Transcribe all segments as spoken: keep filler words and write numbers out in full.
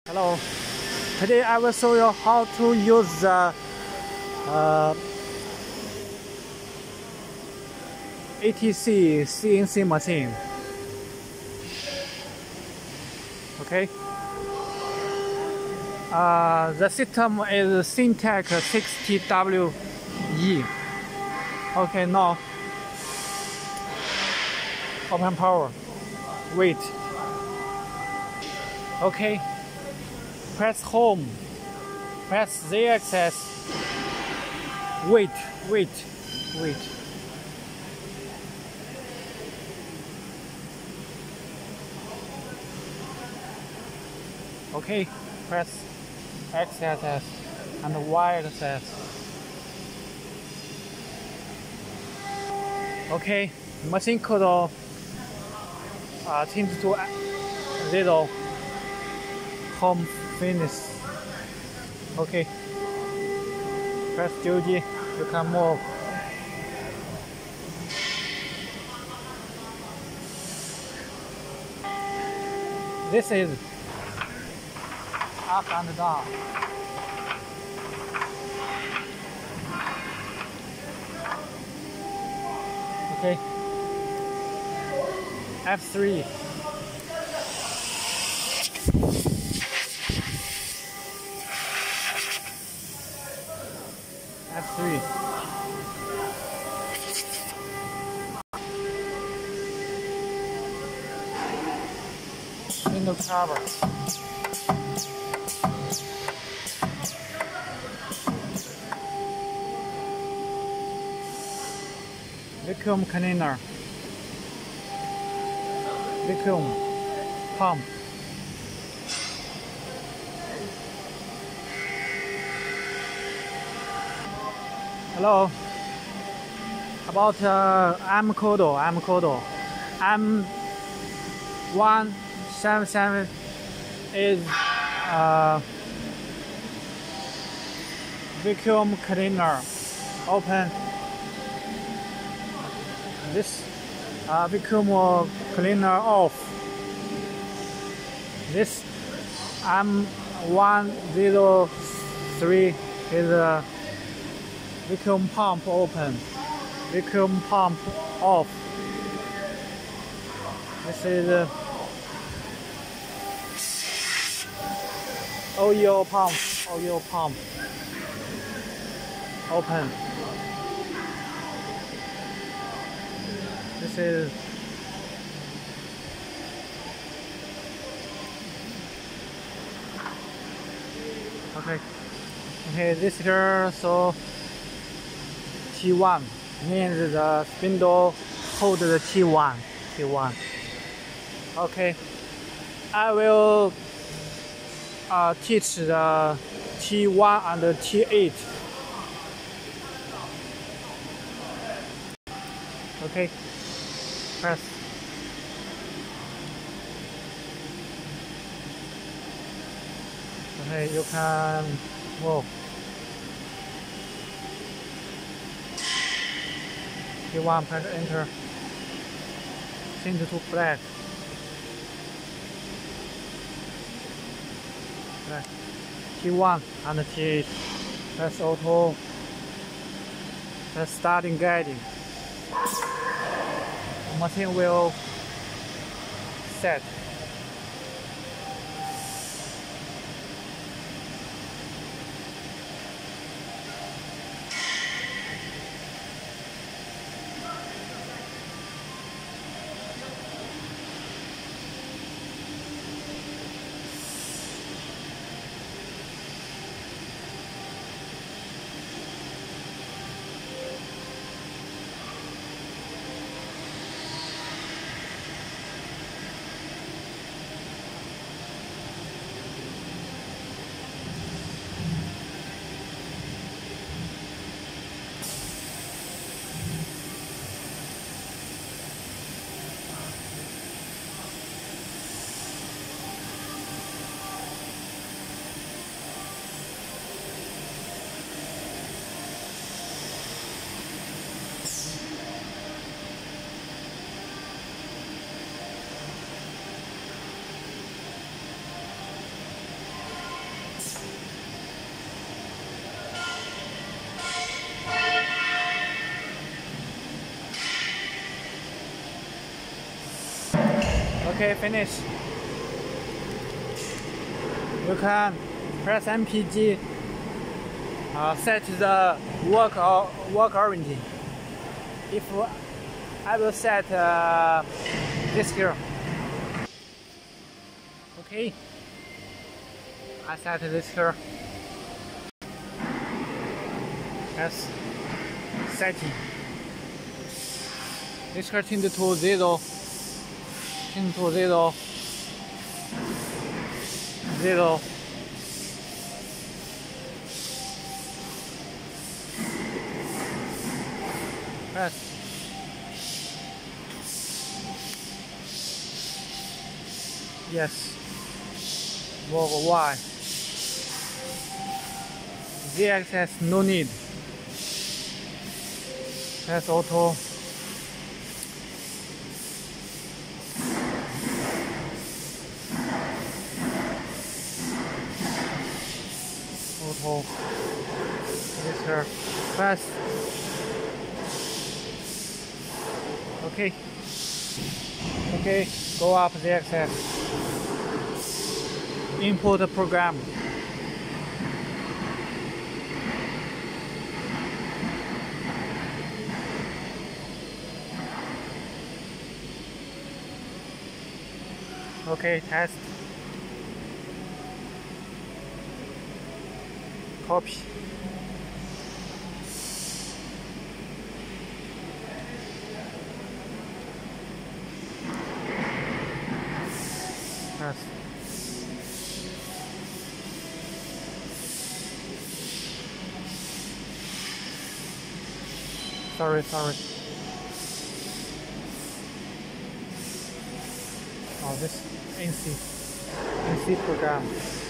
Hello. Today I will show you how to use the uh, A T C C N C machine. Okay. Uh, the system is Syntec sixty W E. Okay, now open power. Wait. Okay. Press home. Press Z axis. Wait, wait, wait. Okay, press X axis and Y axis. Okay, machine code uh, change to zero. Home finish. Okay. Press G G. You can move. This is up and down. Okay. F three. F three. Window cover. Vacuum cleaner. Vacuum pump. Hello. About uh, M Kodo, M Kodo. M one seven seven is uh, vacuum cleaner. Open this uh, vacuum cleaner off. This M one zero three is a vacuum pump open. Vacuum pump off. This is a oil pump. Oil pump open. This is okay. Okay, this here so T one means the spindle hold the T one. T one. Okay, I will uh, teach the T one and the T eight. Okay, press. Okay, you can move. T one, press enter. Change to black. Black. T one and T eight. Press auto. Press starting guiding. The machine will set. Okay, finish. You can press M P G, uh, set the work or work origin. If I will set uh, this here. Okay, I set this here. Press setting. This here change to zero. Change to zero. Zero. Press. Yes. Move Y. Z axis no need. Press auto. Auto. This here. Press. Okay. Okay. Go up the axis. Import program. Okay, test. Copy. Press. Sorry, sorry. Oh, this N C N C program.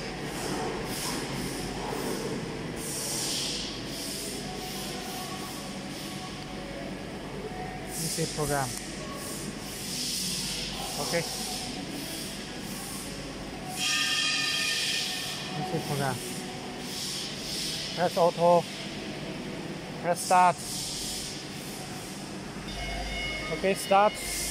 N C program. Okay. N C program. Press auto. Press start. Okay, start.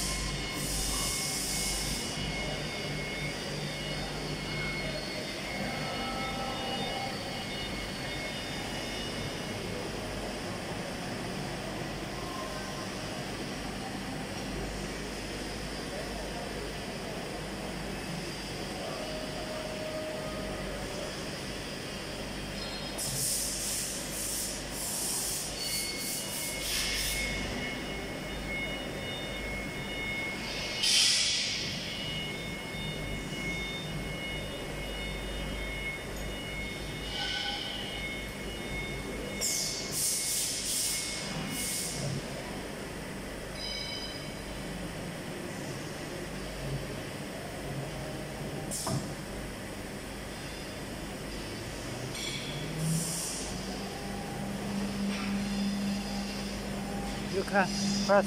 You can press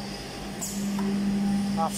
up.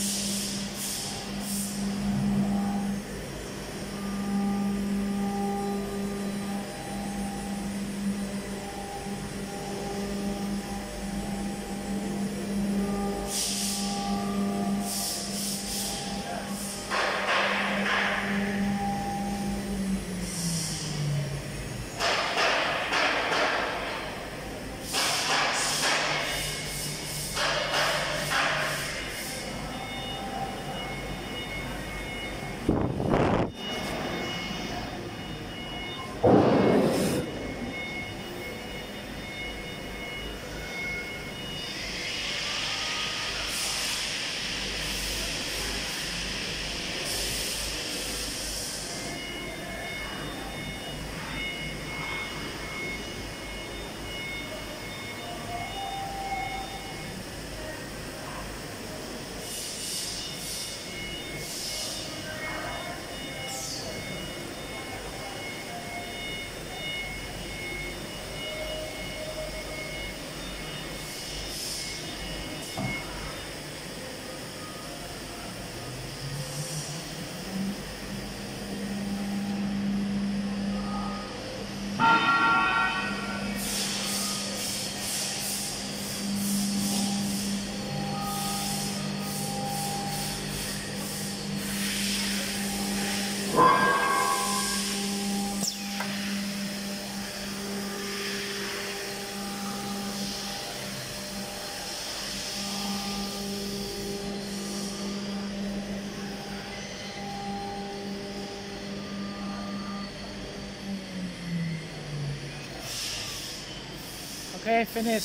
Okay, finish.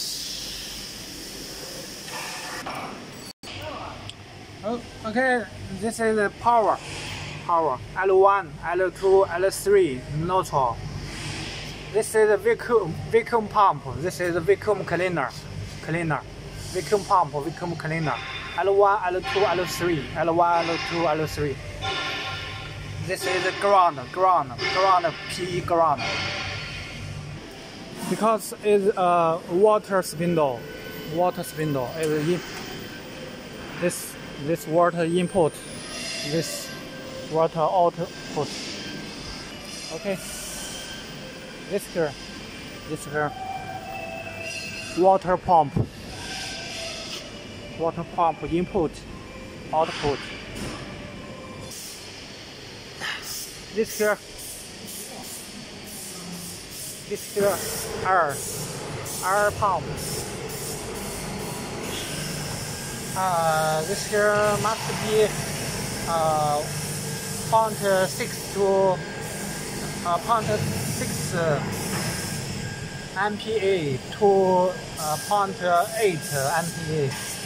Oh, okay, this is the power. Power. L one, L two, L three, neutral. This is a vacuum vacuum pump. This is a vacuum cleaner. Cleaner. Vacuum pump, vacuum cleaner. L one, L two, L three. L one, L two, L three. This is a ground, ground, ground, P ground. Because it's a water spindle. Water spindle. Is in this this water input. This water output. Okay. This here, this here, water pump, water pump input, output. This here, this here, air, air pump. Uh, this here must be uh, point six to uh, point six uh, M P A to uh, point eight M P A.